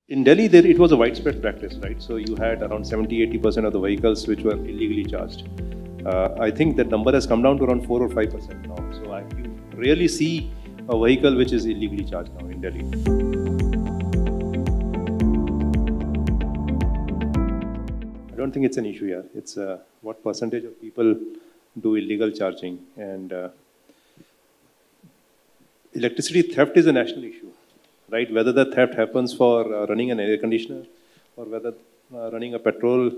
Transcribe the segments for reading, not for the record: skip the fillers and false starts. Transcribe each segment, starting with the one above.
In Delhi, it was a widespread practice, right? So you had around 70-80% of the vehicles which were illegally charged. I think that number has come down to around 4 or 5% now. So you rarely see a vehicle which is illegally charged now in Delhi. I don't think it's an issue here. It's what percentage of people do illegal charging, and electricity theft is a national issue, right? Whether the theft happens for running an air conditioner or whether running a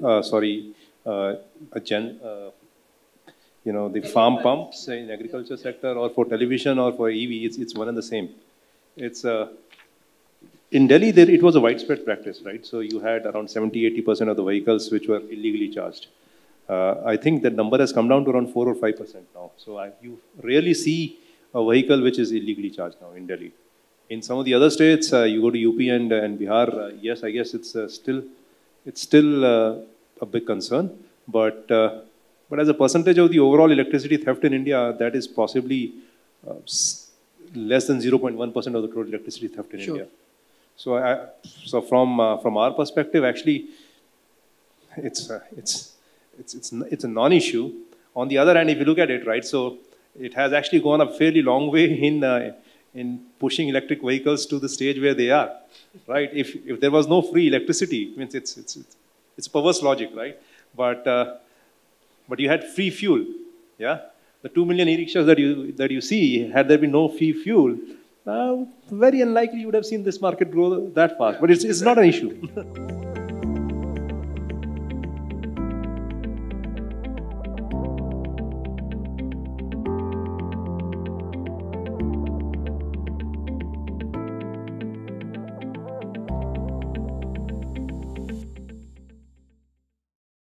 the farm pumps in agriculture sector, or for television or for EV, it's one and the same. It's in Delhi, it was a widespread practice, right? So you had around 70-80% of the vehicles which were illegally charged. I think that number has come down to around 4 or 5% now. So you rarely see a vehicle which is illegally charged now in Delhi. In some of the other states, you go to UP and Bihar, yes, I guess it's still a big concern. But as a percentage of the overall electricity theft in India, that is possibly less than 0.1% of the total electricity theft in India. So from our perspective, actually, it's a non-issue. On the other hand, if you look at it, right, so it has actually gone a fairly long way in pushing electric vehicles to the stage where they are, right? If there was no free electricity, means it's perverse logic, right? But you had free fuel, yeah. The 2 million e-rickshaws that you see, had there been no free fuel, very unlikely you would have seen this market grow that fast. But it's not an issue.